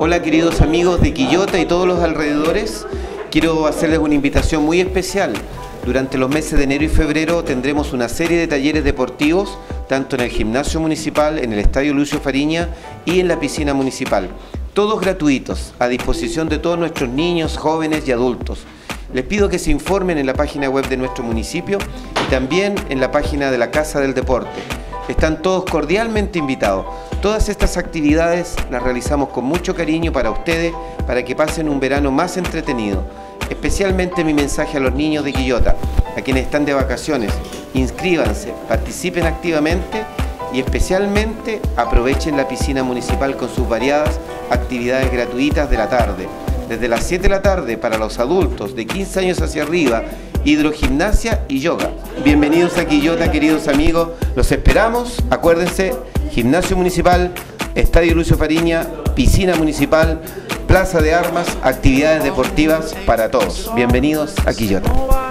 Hola queridos amigos de Quillota y todos los alrededores, quiero hacerles una invitación muy especial. Durante los meses de enero y febrero tendremos una serie de talleres deportivos, tanto en el gimnasio municipal, en el estadio Lucio Fariña y en la piscina municipal. Todos gratuitos, a disposición de todos nuestros niños, jóvenes y adultos. Les pido que se informen en la página web de nuestro municipio y también en la página de la Casa del Deporte. Están todos cordialmente invitados. Todas estas actividades las realizamos con mucho cariño para ustedes, para que pasen un verano más entretenido. Especialmente mi mensaje a los niños de Quillota, a quienes están de vacaciones: inscríbanse, participen activamente y especialmente aprovechen la piscina municipal con sus variadas actividades gratuitas de la tarde. Desde las 7 de la tarde para los adultos de 15 años hacia arriba, hidrogimnasia y yoga. Bienvenidos a Quillota, queridos amigos, los esperamos. Acuérdense, gimnasio municipal, estadio Lucio Fariña, piscina municipal, plaza de armas, actividades deportivas para todos. Bienvenidos a Quillota.